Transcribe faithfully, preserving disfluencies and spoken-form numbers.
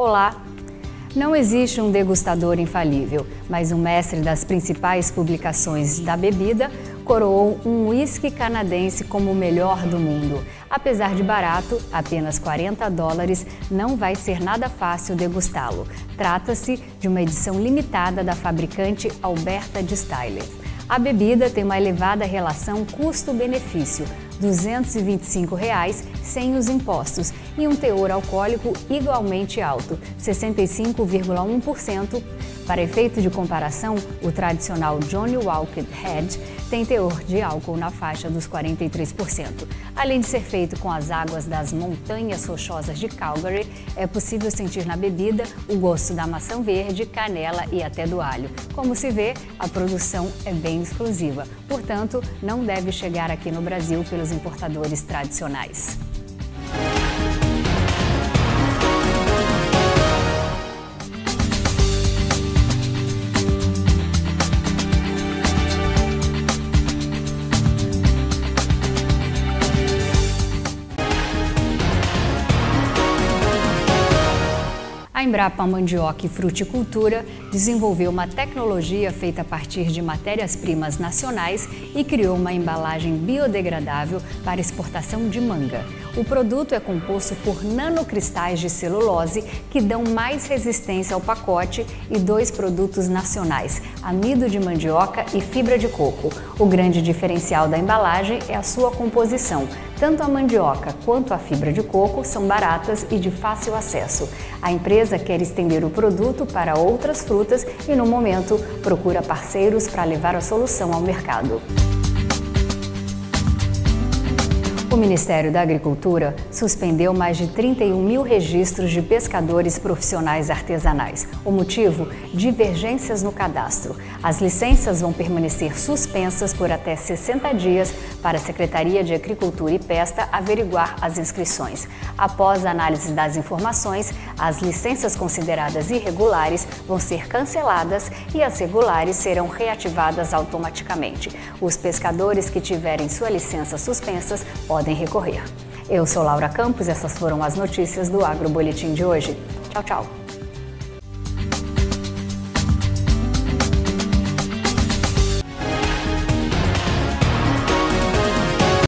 Olá! Não existe um degustador infalível, mas um mestre das principais publicações da bebida coroou um uísque canadense como o melhor do mundo. Apesar de barato, apenas quarenta dólares, não vai ser nada fácil degustá-lo. Trata-se de uma edição limitada da fabricante Alberta Distillers. A bebida tem uma elevada relação custo-benefício, duzentos e vinte e cinco reais sem os impostos, e um teor alcoólico igualmente alto, sessenta e cinco vírgula um por cento. Para efeito de comparação, o tradicional Johnnie Walker Red tem teor de álcool na faixa dos quarenta e três por cento. Além de ser feito com as águas das montanhas rochosas de Calgary, é possível sentir na bebida o gosto da maçã verde, canela e até do alho. Como se vê, a produção é bem exclusiva, portanto, não deve chegar aqui no Brasil pelos importadores tradicionais. A Embrapa Mandioca e Fruticultura desenvolveu uma tecnologia feita a partir de matérias-primas nacionais e criou uma embalagem biodegradável para exportação de manga. O produto é composto por nanocristais de celulose que dão mais resistência ao pacote e dois produtos nacionais, amido de mandioca e fibra de coco. O grande diferencial da embalagem é a sua composição. Tanto a mandioca quanto a fibra de coco são baratas e de fácil acesso. A empresa quer estender o produto para outras frutas e, no momento, procura parceiros para levar a solução ao mercado. O Ministério da Agricultura suspendeu mais de trinta e um mil registros de pescadores profissionais artesanais. O motivo? Divergências no cadastro. As licenças vão permanecer suspensas por até sessenta dias para a Secretaria de Agricultura e Pesca averiguar as inscrições. Após a análise das informações, as licenças consideradas irregulares vão ser canceladas e as regulares serão reativadas automaticamente. Os pescadores que tiverem sua licença suspensas podem recorrer. Eu sou Laura Campos e essas foram as notícias do Agro Boletim de hoje. Tchau, tchau!